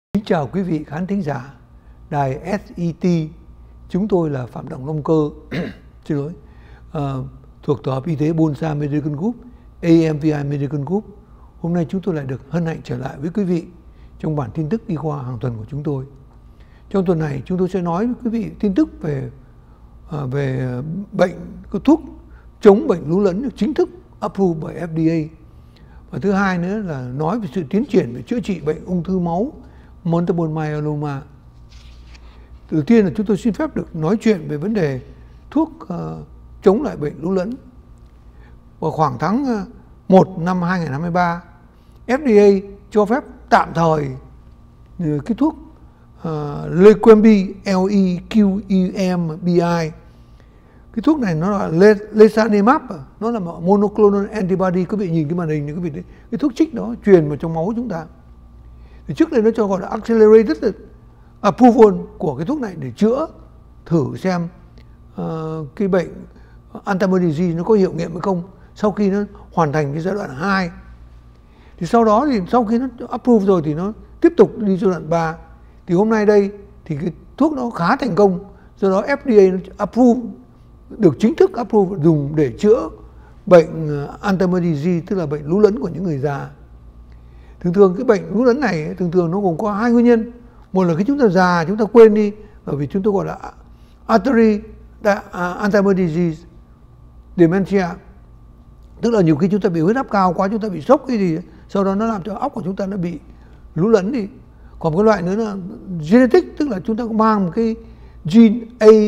Kính chào quý vị khán thính giả đài SET. Chúng tôi là Phạm Đồng Long Cơ xin lỗi, thuộc tổ hợp y tế Bonsa Medical Group, AMVI Medical Group. Hôm nay chúng tôi lại được hân hạnh trở lại với quý vị trong bản tin tức y khoa hàng tuần của chúng tôi. Trong tuần này chúng tôi sẽ nói với quý vị tin tức về bệnh, có thuốc chống bệnh lú lẫn được chính thức approved bởi FDA. Và thứ hai nữa là nói về sự tiến triển về chữa trị bệnh ung thư máu multiple myeloma. Đầu tiên là chúng tôi xin phép được nói chuyện về vấn đề thuốc chống lại bệnh lú lẫn. Vào khoảng tháng 1 năm 2023, FDA cho phép tạm thời cái thuốc Leqembi, Leqembi. Cái thuốc này nó là lecanemab, nó là monoclonal antibody. Quý vị nhìn cái màn hình này, quý vị thấy cái thuốc trích đó truyền vào trong máu chúng ta. Thì trước đây nó cho gọi là accelerated approval của cái thuốc này để chữa thử xem cái bệnh Alzheimer's disease nó có hiệu nghiệm hay không sau khi nó hoàn thành cái giai đoạn 2. Thì sau đó thì sau khi nó approve rồi thì nó tiếp tục đi giai đoạn 3. Thì hôm nay đây thì cái thuốc nó khá thành công, do đó FDA nó approve, được chính thức approve dùng để chữa bệnh Alzheimer's disease, tức là bệnh lú lẫn của những người già. Thường cái bệnh lú lẫn này thường nó gồm có hai nguyên nhân. Một là khi chúng ta già, chúng ta quên đi, bởi vì chúng tôi gọi là artery Alzheimer's disease dementia, tức là nhiều khi chúng ta bị huyết áp cao quá, chúng ta bị sốc cái gì, sau đó nó làm cho óc của chúng ta nó bị lú lẫn đi. Còn một cái loại nữa là genetic, tức là chúng ta có mang một cái gene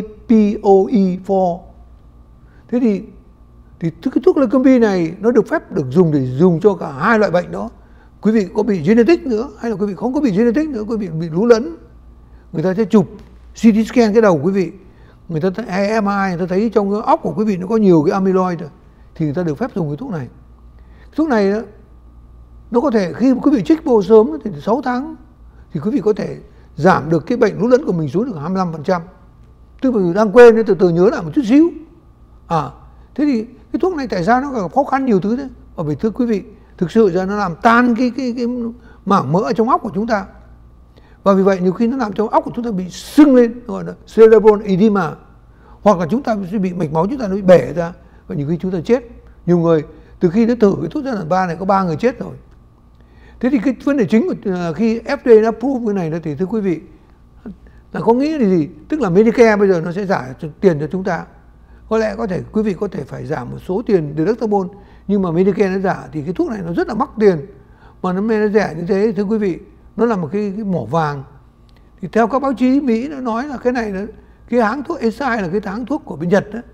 APOE4. Thế thì cái thuốc Leqembi này nó được phép được dùng để dùng cho cả hai loại bệnh đó. Quý vị có bị genetic nữa hay là quý vị không có bị genetic nữa, quý vị bị lú lẫn, người ta sẽ chụp CT scan cái đầu quý vị, người ta hay MRI, người ta thấy trong cái óc của quý vị nó có nhiều cái amyloid rồi, thì người ta được phép dùng cái thuốc này. Thuốc này đó, nó có thể khi quý vị trích vô sớm thì 6 tháng thì quý vị có thể giảm được cái bệnh lú lẫn của mình xuống được 25%. Tức là đang quên nên từ từ nhớ lại một chút xíu. Thế thì cái thuốc này tại sao nó gặp khó khăn nhiều thứ thế? Bởi vì thưa quý vị, thực sự ra nó làm tan cái mảng mỡ ở trong óc của chúng ta. Và vì vậy nhiều khi nó làm cho óc của chúng ta bị sưng lên, gọi là cerebral edema. Hoặc là chúng ta sẽ bị mạch máu chúng ta nó bị bể ra, và nhiều khi chúng ta chết. Nhiều người từ khi nó thử cái thuốc giai đoạn 3 này có 3 người chết rồi. Thế thì cái vấn đề chính của khi FDA approve cái này đó thì thưa quý vị là có nghĩa là gì? Tức là Medicare bây giờ nó sẽ trả tiền cho chúng ta. Có lẽ quý vị có thể phải giảm một số tiền deductible, nhưng mà Medicare nó giả thì cái thuốc này nó rất là mắc tiền. Mà nó rẻ như thế thưa quý vị, nó là một cái mỏ vàng. Thì theo các báo chí Mỹ nó nói là cái này là cái hãng thuốc Eisai là cái hãng thuốc của bên Nhật đó,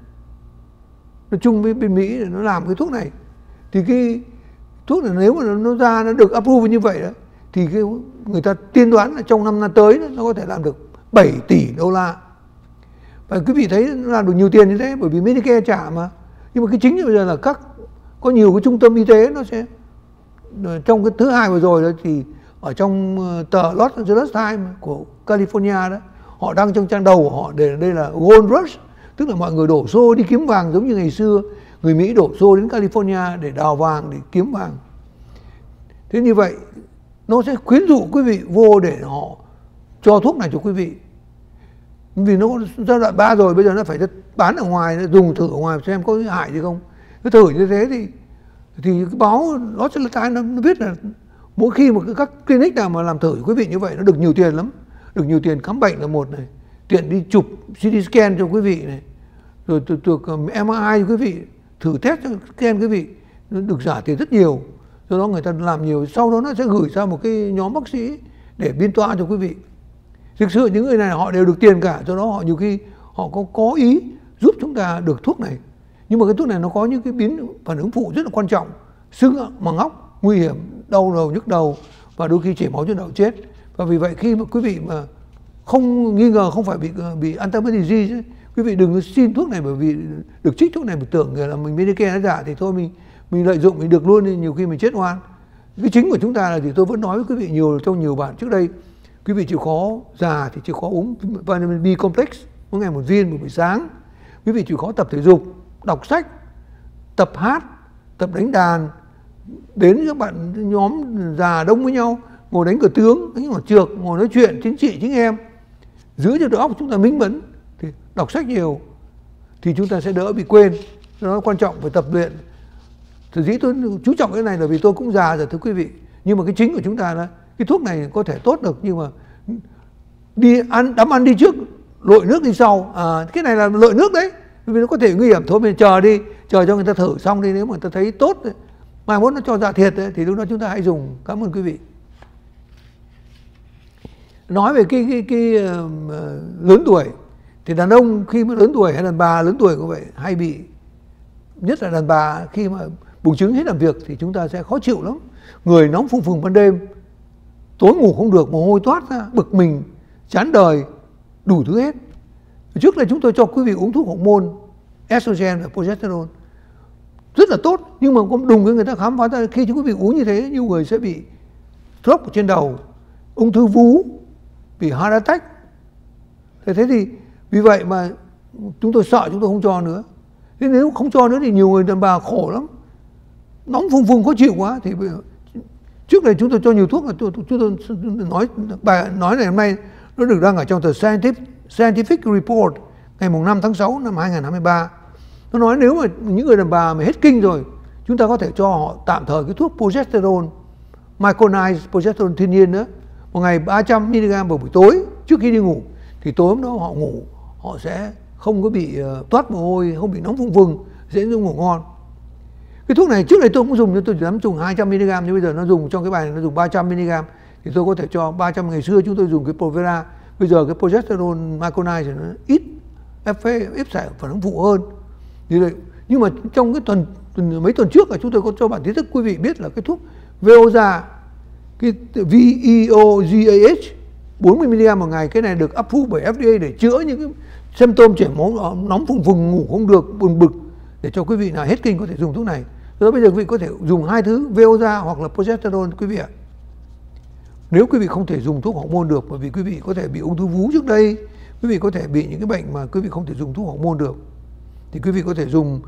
nó chung với bên Mỹ để nó làm cái thuốc này. Thì cái thuốc này nếu mà nó ra nó được approve như vậy đó, thì người ta tiên đoán là trong năm tới nó có thể làm được 7 tỷ đô la. Và quý vị thấy nó làm được nhiều tiền như thế bởi vì Medicare trả mà. Nhưng mà cái chính bây giờ là có nhiều cái trung tâm y tế nó sẽ, trong cái thứ hai vừa rồi đó thì ở trong tờ Los Angeles Times của California đó, họ đăng trong trang đầu của họ để đây là Gold Rush, tức là mọi người đổ xô đi kiếm vàng giống như ngày xưa người Mỹ đổ xô đến California để đào vàng, để kiếm vàng. Thế như vậy nó sẽ khuyến dụ quý vị vô để họ cho thuốc này cho quý vị. Vì nó giai đoạn 3 rồi, bây giờ nó phải bán ở ngoài, dùng thử ở ngoài xem có hại gì không. Nó thử như thế thì cái báo Los Angeles Times nó viết là mỗi khi mà các clinic nào mà làm thử quý vị như vậy nó được nhiều tiền lắm. Được nhiều tiền khám bệnh là một này, tiện đi chụp CT scan cho quý vị này, rồi từ MRI cho quý vị, thử test cho scan quý vị, nó được trả tiền rất nhiều. Do đó người ta làm nhiều, sau đó nó sẽ gửi ra một cái nhóm bác sĩ để biên toa cho quý vị. Thực sự những người này họ đều được tiền cả, do đó họ nhiều khi họ có ý giúp chúng ta được thuốc này. Nhưng mà cái thuốc này nó có những cái phản ứng phụ rất là quan trọng, sưng màng óc, nguy hiểm, đau đầu, nhức đầu và đôi khi chảy máu trên đầu chết. Và vì vậy khi mà quý vị mà không nghi ngờ không phải bị Alzheimer's disease ấy, quý vị đừng xin thuốc này, bởi vì được trích thuốc này mà tưởng là mình Medicare nó giả thì thôi mình lợi dụng mình được luôn, nên nhiều khi mình chết oan. Cái chính của chúng ta là gì? Tôi vẫn nói với quý vị trong nhiều bản trước đây, quý vị chịu khó già thì chịu khó uống vitamin B complex mỗi ngày 1 viên buổi sáng. Quý vị chịu khó tập thể dục, đọc sách, tập hát, tập đánh đàn, đến các bạn nhóm già đông với nhau ngồi đánh cờ tướng, ngồi trượt, ngồi nói chuyện chính trị chính em, giữ cho đầu óc chúng ta minh mẫn, thì đọc sách nhiều thì chúng ta sẽ đỡ bị quên. Nó quan trọng phải tập luyện. Thực dĩ tôi chú trọng cái này là vì tôi cũng già rồi thưa quý vị. Nhưng mà cái chính của chúng ta là cái thuốc này có thể tốt được, nhưng mà đắm ăn đi trước, lội nước đi sau. Cái này là lội nước đấy, vì nó có thể nguy hiểm. Thôi mình chờ đi, chờ cho người ta thử xong đi, nếu mà người ta thấy tốt mai mốt nó cho dạ thiệt ấy, thì lúc đó chúng ta hãy dùng. Cảm ơn quý vị. Nói về cái lớn tuổi thì đàn ông khi mà lớn tuổi hay đàn bà lớn tuổi cũng vậy, hay bị, nhất là đàn bà khi mà buồng trứng hết làm việc thì chúng ta sẽ khó chịu lắm, người nóng phùng phùng ban đêm, tối ngủ không được, mồ hôi toát ra, bực mình, chán đời, đủ thứ hết. Trước đây chúng tôi cho quý vị uống thuốc hormone estrogen và progesterone rất là tốt, nhưng mà cũng đùng cái người ta khám phá ra khi quý vị uống như thế, nhiều người sẽ bị stroke trên đầu, ung thư vú, bị heart attack. Thế thì vì vậy mà chúng tôi sợ, chúng tôi không cho nữa. Thế nếu không cho nữa thì nhiều người đàn bà khổ lắm, nóng phùng phùng khó chịu quá. Thì trước đây chúng tôi cho nhiều thuốc, là chúng tôi nói này hôm nay nó được đăng ở trong tờ Scientific Report ngày 5 tháng 6 năm 2023. Nó nói nếu mà những người đàn bà mà hết kinh rồi, chúng ta có thể cho họ tạm thời cái thuốc progesterone, micronized progesterone thiên nhiên nữa, một ngày 300mg vào buổi tối trước khi đi ngủ, thì tối hôm đó họ ngủ, họ sẽ không có bị toát mồ hôi, không bị nóng phùng phùng, sẽ ngủ ngon. Cái thuốc này trước đây tôi cũng dùng, nhưng tôi chỉ dám dùng 200mg, nhưng bây giờ nó dùng trong cái bài này nó dùng 300mg, thì tôi có thể cho 300. Ngày xưa chúng tôi dùng cái Provera, bây giờ cái progesterone micronized thì nó ít phản ứng phụ hơn. Nhưng mà trong cái mấy tuần trước là chúng tôi có cho bản tin tức quý vị biết là cái thuốc Veoza, cái VEOZAH 40mg một ngày, cái này được approve bởi FDA để chữa những cái symptom chảy máu nóng phùng phùng, ngủ không được, buồn bực, để cho quý vị nào hết kinh có thể dùng thuốc này. Rồi bây giờ quý vị có thể dùng hai thứ, Veoza hoặc là progesterone quý vị ạ. Nếu quý vị không thể dùng thuốc hormone được, bởi vì quý vị có thể bị ung thư vú trước đây, quý vị có thể bị những cái bệnh mà quý vị không thể dùng thuốc hormone được, thì quý vị có thể dùng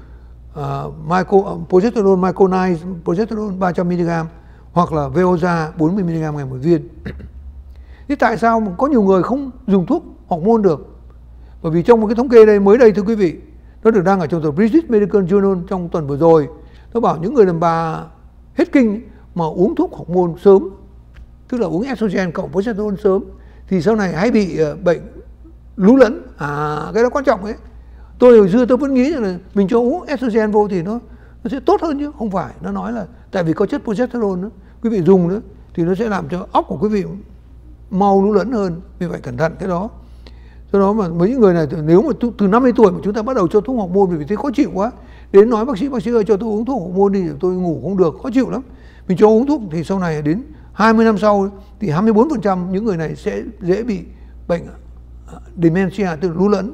progesterone micronized progesterone 300mg hoặc là Veoza 40mg ngày một viên. Thế tại sao có nhiều người không dùng thuốc hormone được? Bởi vì trong một cái thống kê đây mới đây thưa quý vị, nó được đăng ở trong tờ British Medical Journal trong tuần vừa rồi, nó bảo những người đàn bà hết kinh mà uống thuốc hormone sớm, tức là uống estrogen cộng progesterone sớm, thì sau này hay bị bệnh lú lẫn. Cái đó quan trọng ấy. Tôi hồi xưa tôi vẫn nghĩ là mình cho uống estrogen vô thì nó sẽ tốt hơn, chứ không phải. Nó nói là tại vì có chất progesterone nữa, quý vị dùng nữa thì nó sẽ làm cho óc của quý vị mau lú lẫn hơn. Vì vậy cẩn thận cái đó. Do đó mà mấy người này, nếu mà từ 50 tuổi mà chúng ta bắt đầu cho thuốc hormone vì thấy khó chịu quá, đến nói bác sĩ ơi cho tôi uống thuốc hormone đi, tôi ngủ không được, khó chịu lắm. Mình cho uống thuốc thì sau này đến 20 năm sau thì 24% những người này sẽ dễ bị bệnh dementia, tức là lú lẫn.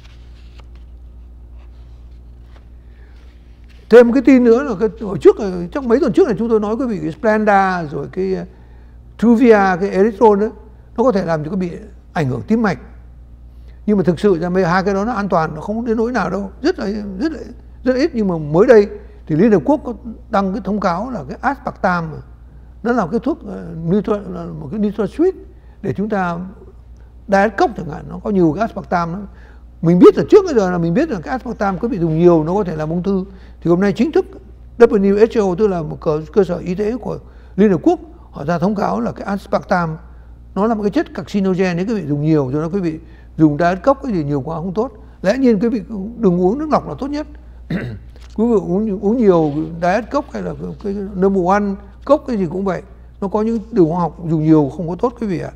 Thêm một cái tin nữa là hồi trước, trong mấy tuần trước này chúng tôi nói quý vị cái Splenda rồi cái Truvia, cái Erythron đó, nó có thể làm cho quý vị ảnh hưởng tim mạch. Nhưng mà thực sự ra hai cái đó nó an toàn, nó không đến nỗi nào đâu, rất ít. Nhưng mà mới đây thì Liên Hợp Quốc có đăng cái thông cáo là cái aspartam, nó là cái thuốc một cái NutraSweet để chúng ta diet cốc chẳng hạn, nó có nhiều cái aspartam đó. Mình biết là trước bây giờ là mình biết là cái aspartam có bị dùng nhiều nó có thể làm ung thư, thì hôm nay chính thức WHO, tức là một cơ sở y tế của Liên Hợp Quốc, họ ra thông cáo là cái aspartam nó là một cái chất carcinogen, nếu quý vị dùng nhiều, cho nó quý vị dùng diet cốc cái gì nhiều quá không tốt. Lẽ nhiên quý vị đừng uống nước lọc là tốt nhất. Quý vị uống nhiều diet cốc hay là cái number one cốc cái gì cũng vậy, nó có những đường hóa học dùng nhiều không có tốt quý vị ạ.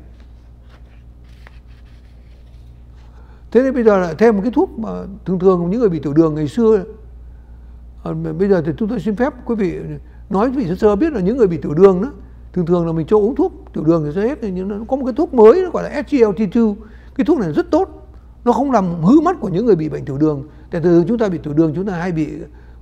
Thế nên bây giờ lại thêm một cái thuốc mà thường những người bị tiểu đường ngày xưa, bây giờ thì chúng tôi xin phép quý vị nói quý vị sơ biết là những người bị tiểu đường đó, thường là mình cho uống thuốc tiểu đường thì sẽ hết. Nhưng nó có một cái thuốc mới nó gọi là SGLT2. Cái thuốc này rất tốt, nó không làm hư mắt của những người bị bệnh tiểu đường. Tại thường chúng ta bị tiểu đường chúng ta hay bị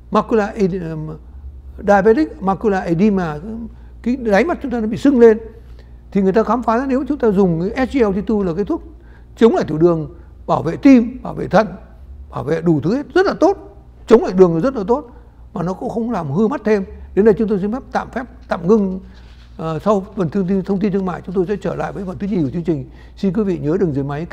diabetic macular edema, cái đáy mắt chúng ta nó bị sưng lên. Thì người ta khám phá ra nếu chúng ta dùng cái SGLT2 là cái thuốc chống lại tiểu đường, bảo vệ tim, bảo vệ thận, bảo vệ đủ thứ hết, rất là tốt, chống lại đường rất là tốt, mà nó cũng không làm hư mắt thêm. Đến đây chúng tôi xin phép tạm ngưng Sau phần thông tin thương mại chúng tôi sẽ trở lại với phần thứ nhì của chương trình. Xin quý vị nhớ đừng rời máy.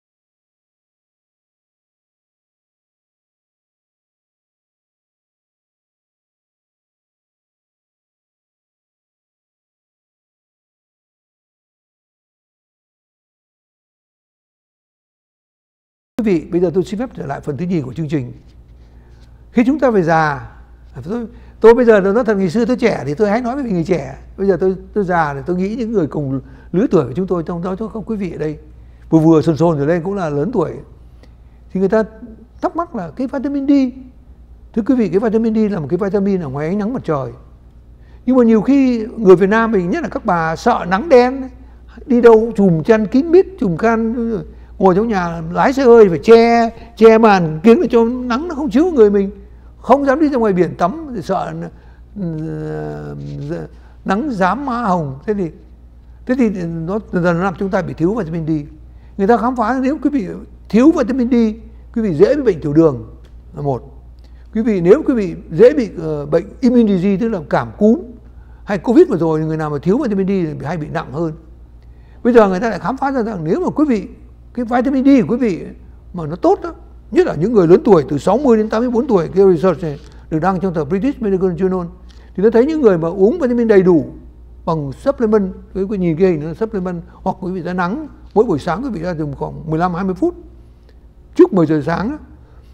Quý vị, bây giờ tôi xin phép trở lại phần thứ nhì của chương trình. Khi chúng ta về già, tôi bây giờ nói thật, ngày xưa tôi trẻ thì tôi hay nói với người trẻ. Bây giờ tôi già thì tôi nghĩ những người cùng lứa tuổi của chúng tôi, trong đó có quý vị ở đây vừa sồn trở lên cũng là lớn tuổi, thì người ta thắc mắc là cái vitamin D. Thưa quý vị, cái vitamin D là một cái vitamin ở ngoài ánh nắng mặt trời. Nhưng mà nhiều khi người Việt Nam mình, nhất là các bà, sợ nắng đen, đi đâu chùm chăn kín mít, chùm khăn, ngồi trong nhà lái xe hơi phải che màn kính để cho nắng nó không chiếu người mình, không dám đi ra ngoài biển tắm thì sợ nắng rám má hồng. Thế thì nó dần dần làm chúng ta bị thiếu vitamin D. Người ta khám phá nếu quý vị thiếu vitamin D, quý vị dễ bị bệnh tiểu đường là một. Nếu quý vị dễ bị bệnh immune disease, tức là cảm cúm hay Covid vừa rồi, người nào mà thiếu vitamin D thì hay bị nặng hơn. Bây giờ người ta lại khám phá ra rằng nếu mà quý vị, cái vitamin D của quý vị mà nó tốt đó, nhất là những người lớn tuổi từ 60 đến 84 tuổi, cái research này được đăng trong tờ British Medical Journal, thì nó thấy những người mà uống vitamin đầy đủ bằng supplement, quý vị nhìn cái hình nó supplement, hoặc quý vị ra nắng mỗi buổi sáng, quý vị ra dùng khoảng 15-20 phút trước 10 giờ sáng đó,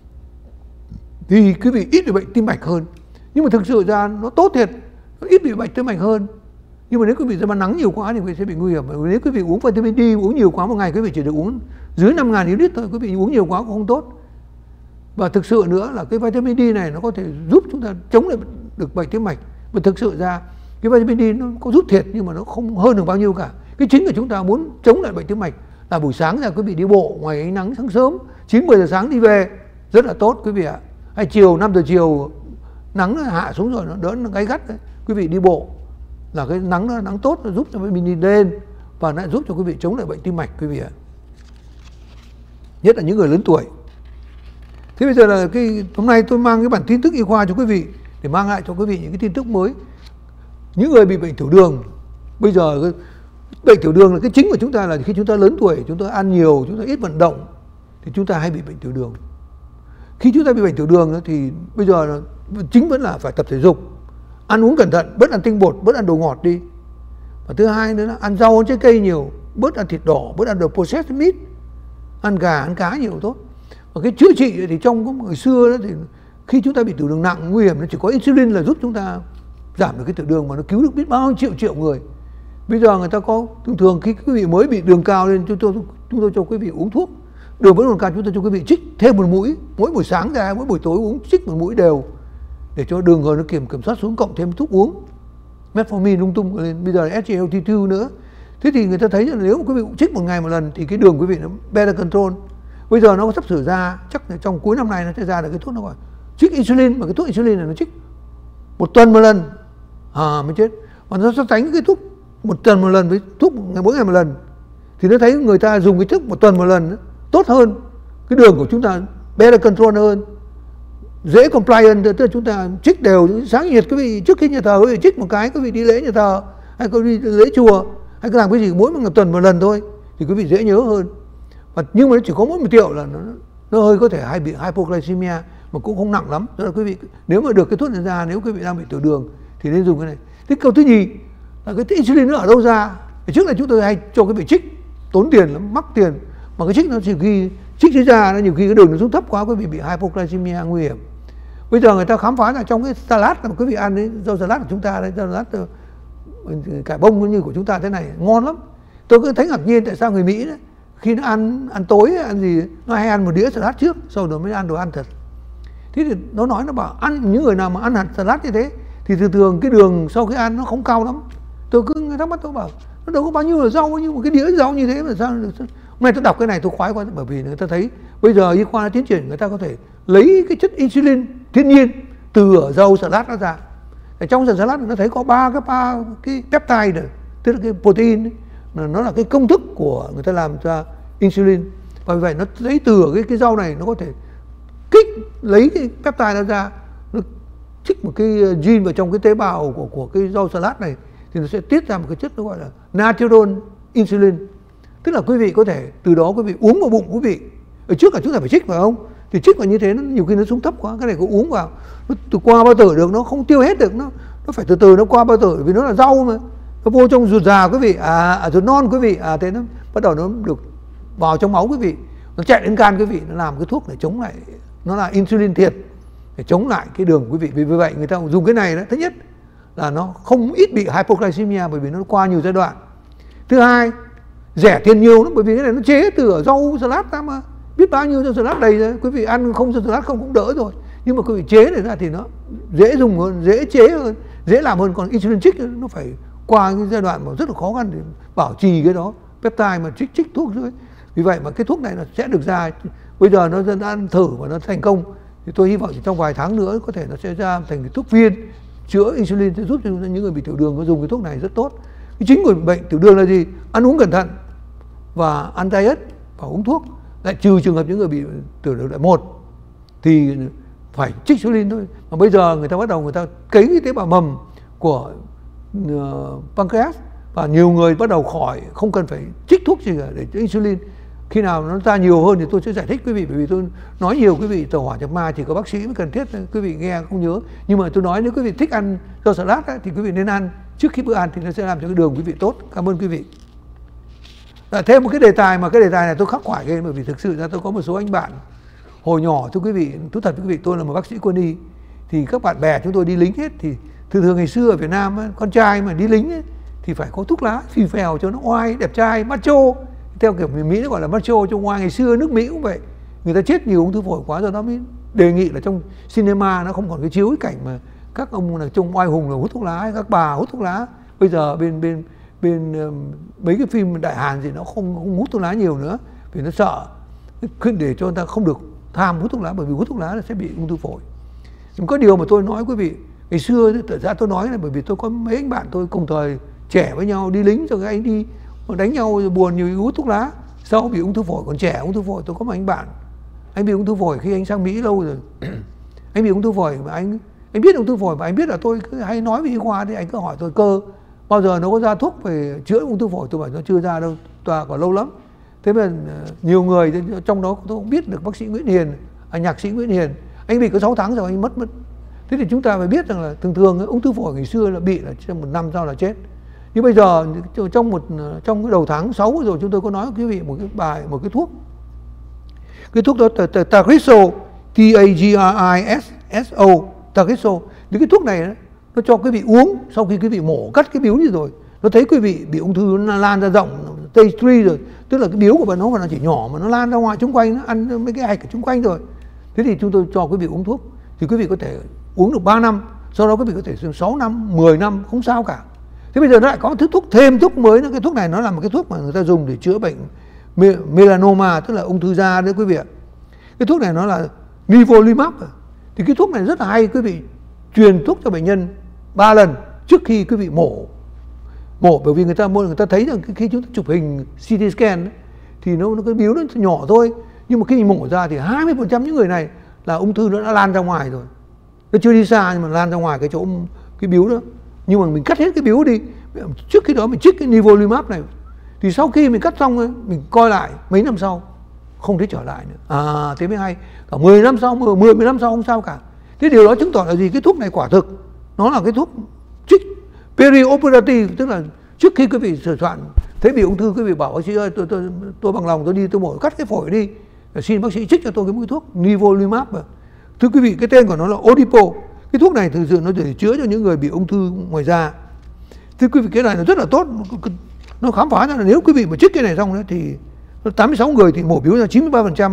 thì quý vị ít bị bệnh tim mạch hơn. Nhưng mà thực sự ra nó tốt thiệt, nó ít bị bệnh tim mạch hơn. Nhưng mà nếu quý vị ra ban nắng nhiều quá thì quý vị sẽ bị nguy hiểm. Nếu quý vị uống vitamin D uống nhiều quá, một ngày quý vị chỉ được uống dưới 5.000 ml thôi, quý vị uống nhiều quá cũng không tốt. Và thực sự nữa là cái vitamin D này nó có thể giúp chúng ta chống lại được bệnh tim mạch. Và thực sự ra cái vitamin D nó có giúp thiệt, nhưng mà nó không hơn được bao nhiêu cả. Cái chính của chúng ta muốn chống lại bệnh tim mạch là buổi sáng ra quý vị đi bộ ngoài ánh nắng sáng sớm, 9-10 giờ sáng đi về rất là tốt quý vị ạ. Hay chiều 5 giờ chiều nắng nó hạ xuống rồi, nó đỡ nó gay gắt đấy, quý vị đi bộ là cái nắng tốt, nó giúp cho vitamin D lên và nó giúp cho quý vị chống lại bệnh tim mạch quý vị ạ. Nhất là những người lớn tuổi. Thế bây giờ là hôm nay tôi mang cái bản tin tức y khoa cho quý vị để mang lại cho quý vị những cái tin tức mới. Những người bị bệnh tiểu đường, bây giờ bệnh tiểu đường là cái chính của chúng ta, là khi chúng ta lớn tuổi, chúng ta ăn nhiều, chúng ta ít vận động thì chúng ta hay bị bệnh tiểu đường. Khi chúng ta bị bệnh tiểu đường thì bây giờ chính vẫn là phải tập thể dục, ăn uống cẩn thận, bớt ăn tinh bột, bớt ăn đồ ngọt đi. Và thứ hai nữa là ăn rau, ăn trái cây nhiều, bớt ăn thịt đỏ, bớt ăn đồ processed meat, ăn gà, ăn cá nhiều tốt. Và cái chữa trị thì trong người xưa đó, thì khi chúng ta bị tiểu đường nặng nguy hiểm, nó chỉ có insulin là giúp chúng ta giảm được cái tiểu đường, mà nó cứu được biết bao nhiêu triệu người. Bây giờ người ta có thường khi quý vị mới bị đường cao lên, chúng tôi cho quý vị uống thuốc đường vẫn còn cao, chúng tôi cho quý vị trích thêm một mũi, mỗi buổi sáng ra, mỗi buổi tối uống trích một mũi đều để cho đường nó kiểm soát xuống, cộng thêm thuốc uống metformin lung tung lên, bây giờ là SGLT2 nữa. Thế thì người ta thấy là nếu mà quý vị trích một ngày một lần thì cái đường quý vị nó better control. Bây giờ nó sắp sửa ra, chắc là trong cuối năm nay nó sẽ ra được cái thuốc nó gọi trích insulin, mà cái thuốc insulin này nó trích một tuần một lần mới chết. Mà nó so sánh cái thuốc một tuần một lần với thuốc mỗi ngày một lần thì nó thấy người ta dùng cái thuốc một tuần một lần tốt hơn, cái đường của chúng ta better control hơn, dễ compliant, tức là chúng ta trích đều. Sáng chủ nhật quý vị trước khi nhà thờ quý vị trích một cái, quý vị đi lễ nhà thờ hay quý vị đi lễ chùa hay làm cái gì mỗi một tuần một lần thôi thì quý vị dễ nhớ hơn. Nhưng mà nó chỉ có mỗi một triệu là nó hơi có thể hay bị hypoglycemia, mà cũng không nặng lắm. Đó là quý vị nếu mà được cái thuốc này ra, nếu quý vị đang bị tiểu đường thì nên dùng cái này. Thế câu thứ nhì là cái insulin nó ở đâu ra? Thì trước là chúng tôi hay cho quý vị trích, tốn tiền lắm, mắc tiền, mà cái trích nó chỉ khi trích ra nó nhiều khi cái đường nó xuống thấp quá, quý vị bị hypoglycemia nguy hiểm. Bây giờ người ta khám phá ra trong cái salad mà quý vị ăn đấy, rau salad của chúng ta đấy, rau salad cải bông như của chúng ta thế này ngon lắm. Tôi cứ thấy ngạc nhiên tại sao người Mỹ đấy, khi nó ăn tối ăn gì nó hay ăn một đĩa salad trước, sau đó mới ăn đồ ăn thật. Thế thì nó nói, nó bảo ăn những người nào mà ăn hạt salad như thế thì thường cái đường sau khi ăn nó không cao lắm. Tôi cứ thắc mắc, tôi bảo nó đâu có bao nhiêu là rau, nhưng một cái đĩa rau như thế mà sao. Hôm nay tôi đọc cái này tôi khoái quá, bởi vì người ta thấy bây giờ y khoa tiến triển, người ta có thể lấy cái chất insulin thiên nhiên từ ở rau salad nó ra. Ở trong rau salad nó thấy có ba cái peptide này, tức là cái protein ấy, nó là cái công thức của người ta làm ra insulin. Và vì vậy nó lấy từ cái rau này, nó có thể kích lấy cái peptide nó ra, nó trích một cái gene vào trong cái tế bào của cái rau salad này, thì nó sẽ tiết ra một cái chất nó gọi là natural insulin. Tức là quý vị có thể từ đó quý vị uống vào bụng quý vị. Ở trước là chúng ta phải trích phải không? Thì trích vào như thế nó nhiều khi nó xuống thấp quá, cái này có uống vào nó từ qua bao tử được, nó không tiêu hết được, nó phải từ từ nó qua bao tử vì nó là rau mà. Nó vô trong ruột già quý vị, ruột non quý vị, thế nó bắt đầu nó được vào trong máu quý vị, nó chạy đến gan quý vị, nó làm cái thuốc để chống lại, nó là insulin thiệt để chống lại cái đường quý vị. Vì vậy người ta dùng cái này đó, thứ nhất là nó không ít bị hypoglycemia bởi vì nó qua nhiều giai đoạn. Thứ hai, rẻ tiền nhiều lắm bởi vì cái này nó chế từ ở rau salad ra mà, biết bao nhiêu rau salad đầy rồi, quý vị ăn không rau salad không cũng đỡ rồi, nhưng mà quý vị chế này ra thì nó dễ dùng hơn, dễ chế hơn, dễ làm hơn. Còn insulin trích nó phải qua cái giai đoạn mà rất là khó khăn để bảo trì cái đó, peptide mà trích thuốc rồi. Vì vậy mà cái thuốc này nó sẽ được ra, bây giờ nó đã thử và nó thành công, thì tôi hy vọng trong vài tháng nữa có thể nó sẽ ra thành cái thuốc viên chữa insulin, sẽ giúp cho những người bị tiểu đường có dùng cái thuốc này rất tốt. Cái chính của bệnh tiểu đường là gì? Ăn uống cẩn thận và ăn diet và uống thuốc. Lại trừ trường hợp những người bị tiểu đường loại 1 thì phải trích insulin thôi. Mà bây giờ người ta bắt đầu người ta cấy cái tế bào mầm của pancreas và nhiều người bắt đầu khỏi, không cần phải trích thuốc gì cả để trích insulin. Khi nào nó ra nhiều hơn thì tôi sẽ giải thích quý vị, bởi vì tôi nói nhiều quý vị tàu hỏa nhập ma chỉ có bác sĩ mới cần thiết, quý vị nghe không nhớ. Nhưng mà tôi nói nếu quý vị thích ăn rau salad ấy, thì quý vị nên ăn trước khi bữa ăn thì nó sẽ làm cho cái đường quý vị tốt. Cảm ơn quý vị. Thêm một cái đề tài mà cái đề tài này tôi khắc khoải ghê, bởi vì thực sự ra tôi có một số anh bạn hồi nhỏ, thưa quý vị, thú thật với quý vị, tôi là một bác sĩ quân y, thì các bạn bè chúng tôi đi lính hết, thì thường ngày xưa ở Việt Nam ấy, con trai mà đi lính ấy, thì phải có thuốc lá phì phèo cho nó oai, đẹp trai, macho, theo kiểu người Mỹ nó gọi là macho cho oai. Ngày xưa nước Mỹ cũng vậy, người ta chết nhiều ung thư phổi quá rồi, nó mới đề nghị là trong cinema nó không còn cái chiếu cái cảnh mà các ông là trông oai hùng là hút thuốc lá, các bà hút thuốc lá. Bây giờ bên mấy cái phim đại Hàn gì nó không hút thuốc lá nhiều nữa vì nó sợ, khuyên để cho người ta không được tham hút thuốc lá, bởi vì hút thuốc lá là sẽ bị ung thư phổi. Nhưng có điều mà tôi nói quý vị, ngày xưa thật ra tôi nói là bởi vì tôi có mấy anh bạn tôi cùng thời trẻ với nhau đi lính, rồi các anh đi đánh nhau rồi buồn nhiều hút thuốc lá, sau bị ung thư phổi. Còn trẻ ung thư phổi, tôi có một anh bạn, anh bị ung thư phổi khi anh sang Mỹ lâu rồi. Anh bị ung thư phổi mà anh biết ung thư phổi mà anh biết là tôi cứ hay nói về y khoa thì anh cứ hỏi tôi cơ bao giờ nó có ra thuốc về chữa ung thư phổi, tôi bảo nó chưa ra đâu, tòa còn lâu lắm. Thế mà nhiều người trong đó tôi cũng biết được bác sĩ Nguyễn Hiền, nhạc sĩ Nguyễn Hiền, anh bị có 6 tháng rồi anh mất. Thế thì chúng ta phải biết rằng là thường ung thư phổi ngày xưa là bị là trong 1 năm sau là chết. Nhưng bây giờ trong cái đầu tháng 6 rồi chúng tôi có nói với quý vị một cái thuốc. Cái thuốc đó Tagrisso, T-A-G-R-I-S-S-O, Tagrisso. Những cái thuốc này nó cho quý vị uống sau khi quý vị mổ cắt cái biếu đi rồi. Nó thấy quý vị bị ung thư nó lan ra rộng, stage 3 rồi. Tức là cái biếu của nó chỉ nhỏ mà nó lan ra ngoài xung quanh, nó ăn mấy cái hạch ở xung quanh rồi. Thế thì chúng tôi cho quý vị uống thuốc. Thì quý vị có thể uống được 3 năm, sau đó quý vị có thể dùng 6 năm, 10 năm, không sao cả. Thế bây giờ nó lại có thêm thuốc mới nữa. Cái thuốc này nó là một cái thuốc mà người ta dùng để chữa bệnh melanoma, tức là ung thư da đấy quý vị ạ. Cái thuốc này nó là nivolumab. Thì cái thuốc này rất là hay, quý vị truyền thuốc cho bệnh nhân 3 lần trước khi quý vị mổ. Bởi vì người ta thấy rằng khi chúng ta chụp hình CT scan ấy, thì nó cái biếu nó nhỏ thôi, nhưng mà khi mổ ra thì 20% những người này là ung thư nó đã lan ra ngoài rồi. Nó chưa đi xa nhưng mà lan ra ngoài cái biếu đó. Nhưng mà mình cắt hết cái biếu đi, trước khi đó mình trích cái nivolumab này, thì sau khi mình cắt xong ấy, mình coi lại mấy năm sau không thấy trở lại nữa. Thế mới hay. Cả 10 năm sau, 10 năm sau không sao cả. Thế điều đó chứng tỏ là gì? Cái thuốc này quả thực nó là cái thuốc trích perioperative, tức là trước khi quý vị sửa soạn thấy bị ung thư, quý vị bảo bác sĩ ơi, tôi bằng lòng tôi đi tôi mổ cắt cái phổi đi, xin bác sĩ trích cho tôi cái mũi thuốc nivolumab. Thưa quý vị, cái tên của nó là Odipo. Cái thuốc này thực sự nó để chữa cho những người bị ung thư ngoài da. Thưa quý vị, cái này nó rất là tốt. Nó khám phá ra là nếu quý vị mà trích cái này xong đấy thì 86 người thì mổ biếu ra 93%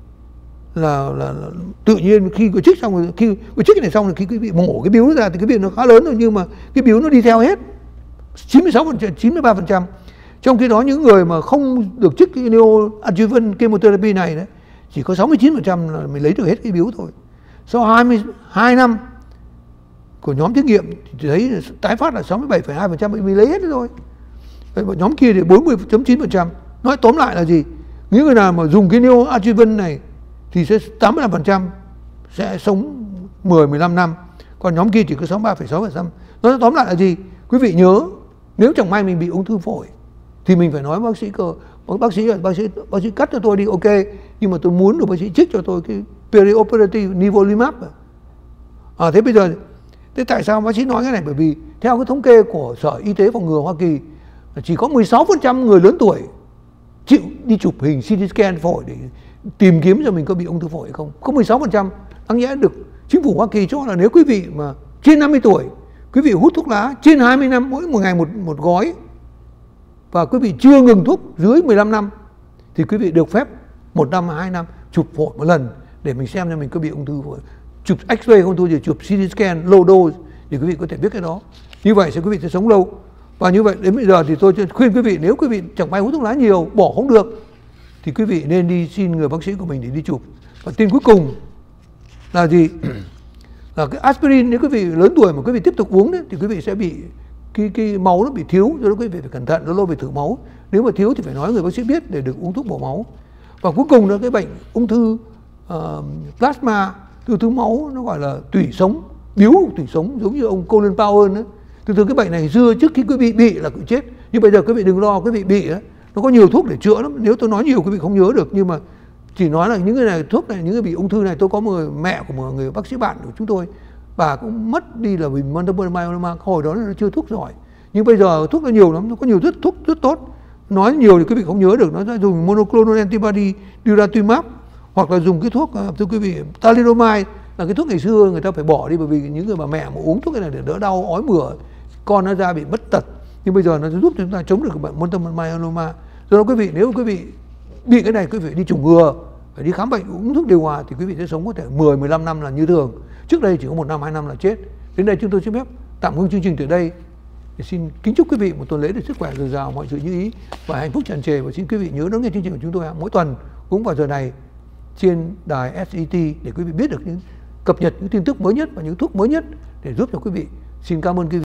là tự nhiên khi có trích xong rồi, khi có trích cái này xong rồi, khi quý vị mổ cái biếu ra thì cái biếu nó khá lớn rồi, nhưng mà cái biếu nó đi theo hết 96%, 93%. Trong khi đó những người mà không được trích cái neoadjuvant chemotherapy này đấy, chỉ có 69% là mình lấy được hết cái biếu thôi. Sau 22 năm của nhóm thí nghiệm thì thấy tái phát là 67,2%, mình lấy hết rồi. Nhóm kia thì 40,9%. Nói tóm lại là gì? Những người nào mà dùng cái neoadjuvant này thì sẽ 85% sẽ sống 10-15 năm. Còn nhóm kia chỉ có 63,6%. Nói tóm lại là gì? Quý vị nhớ Nếu chẳng may mình bị ung thư phổi thì mình phải nói bác sĩ cắt cho tôi đi, ok, nhưng mà tôi muốn được bác sĩ trích cho tôi cái perioperative nivolumab. Thế bây giờ tại sao bác sĩ nói cái này? Bởi vì theo cái thống kê của Sở Y tế Phòng ngừa Hoa Kỳ, chỉ có 16% người lớn tuổi chịu đi chụp hình CT scan phổi để tìm kiếm cho mình có bị ung thư phổi hay không. Có 16%. Đáng nhẽ được chính phủ Hoa Kỳ cho là nếu quý vị mà trên 50 tuổi, quý vị hút thuốc lá trên 20 năm, mỗi một ngày một gói, và quý vị chưa ngừng thuốc dưới 15 năm thì quý vị được phép 1 năm 2 năm chụp phổi một lần để mình xem cho mình có bị ung thư phổi. Chụp X-ray không thôi, thì chụp CT scan low dose thì quý vị có thể biết cái đó. Như vậy sẽ quý vị sẽ sống lâu. Và như vậy đến bây giờ thì tôi khuyên quý vị, nếu quý vị chẳng may hút thuốc lá nhiều, bỏ không được, thì quý vị nên đi xin người bác sĩ của mình để đi chụp. Và tin cuối cùng là gì? Là cái aspirin, nếu quý vị lớn tuổi mà quý vị tiếp tục uống đấy, thì quý vị sẽ bị cái máu nó bị thiếu, do đó quý vị phải cẩn thận, lâu phải thử máu. Nếu mà thiếu thì phải nói người bác sĩ biết để được uống thuốc bổ máu. Và cuối cùng là cái bệnh ung thư plasma, ung thư máu, nó gọi là tủy sống, biếu tủy sống, giống như ông Colin Powell ấy. Thường cái bệnh này xưa trước khi quý vị bị là quý chết, nhưng bây giờ quý vị đừng lo, quý vị bị đó, nó có nhiều thuốc để chữa lắm. Nếu tôi nói nhiều quý vị không nhớ được, nhưng mà chỉ nói là những cái này thuốc này, những cái bị ung thư này, tôi có một mẹ của một người bác sĩ bạn của chúng tôi, bà cũng mất đi là vì multiple myeloma, hồi đó nó chưa thuốc giỏi, nhưng bây giờ thuốc nó nhiều lắm, nó có nhiều thuốc rất tốt. Nói nhiều thì quý vị không nhớ được, nó sẽ dùng monoclonal antibody daratumab, hoặc là dùng cái thuốc thưa quý vị thalidomide, là cái thuốc ngày xưa người ta phải bỏ đi, bởi vì những người bà mẹ mà uống thuốc cái này để đỡ đau ói mửa, con nó ra bị bất tật, nhưng bây giờ nó giúp chúng ta chống được bệnh multiple myeloma. Do đó quý vị, nếu quý vị bị cái này, quý vị đi chủng ngừa, phải đi khám bệnh, uống thuốc điều hòa, thì quý vị sẽ sống có thể 10-15 năm là như thường. Trước đây chỉ có 1 năm 2 năm là chết. Đến đây chúng tôi xin phép tạm ngưng chương trình từ đây. Để xin kính chúc quý vị một tuần lễ để sức khỏe dồi dào, mọi sự như ý và hạnh phúc tràn trề. Và xin quý vị nhớ đón nghe chương trình của chúng tôi mỗi tuần cũng vào giờ này trên đài SET, để quý vị biết được những cập nhật những tin tức mới nhất và những thuốc mới nhất để giúp cho quý vị. Xin cảm ơn quý vị.